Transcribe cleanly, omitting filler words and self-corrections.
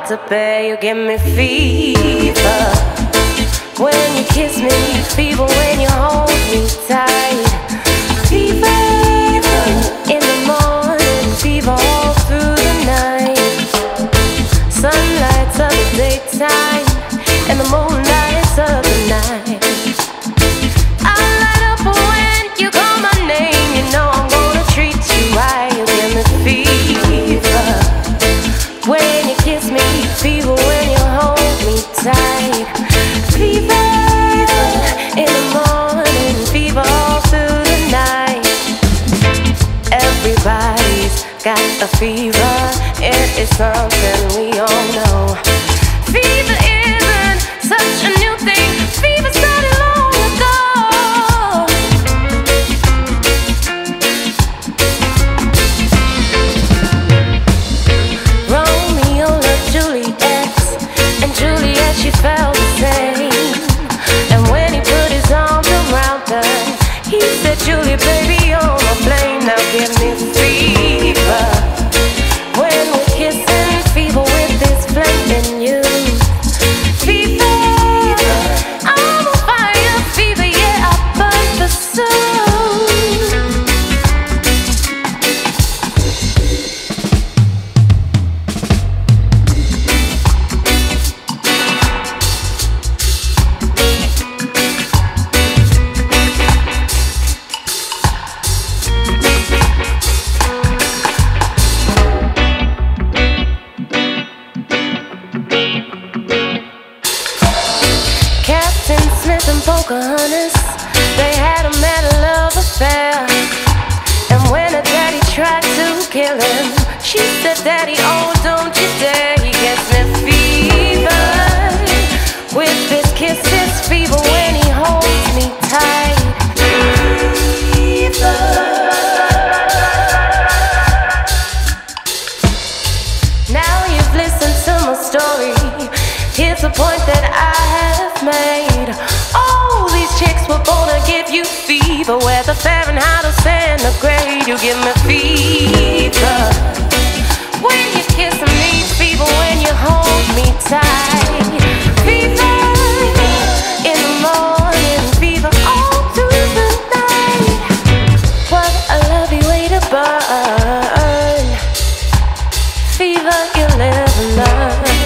to bear. You give me fever when you kiss me, fever when you hold me tight. Fever in the morning, fever all through the night. Sunlights of the daytime and the moonlights of the night. I light up when you call my name. You know I'm gonna treat you right. You give me fever when you kiss me, fever when you hold me tight. Fever in the morning, fever all through the night. Everybody's got a fever, it is something we all know. Fever isn't such a new thing, fever started long ago. Romeo loved Juliet, and Juliet, she felt the same. And when he put his arms around her, he said, Julie, baby, you're my flame. Now give me fever when we're kissing, fever with this flame in you. Fever, I'm on fire, fever, yeah, I burn the soul. Captain Smith and Pocahontas, they had a mad love affair. And when her daddy tried to kill him, she said, Daddy, oh, don't you dare. He gets me fever with his kisses, fever when he holds me tight. Fever. Now you've listened to my story. Here's the point that I have made. All these chicks were born to give you fever, whether Fahrenheit or centigrade. You give me fever when you kiss me, fever when you hold me tight. Fever in the morning, fever all through the night. What a lovely way to burn. Fever, you'll never learn.